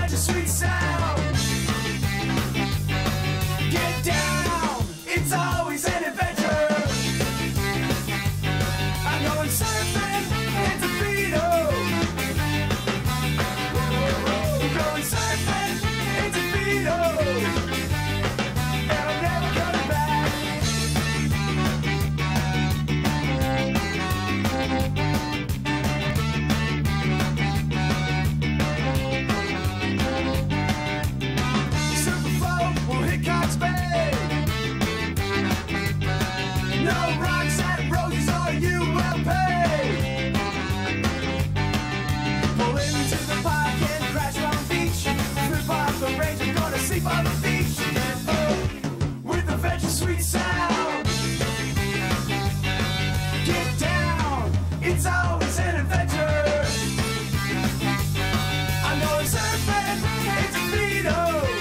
adventure, sweet sound. Get down, it's always an adventure. I'm going surfing in Tofino. Going surfing in Tofino. And I'm never coming back. Super float will hit Cox Bay. No rocks and roses or you will pay. Pull into the park and crash on the beach. Flip off the range, I'm gonna sleep on the beach. And oh, with adventure, sweet sound. Get down, it's always an adventure. I'm going surfing in Tofino.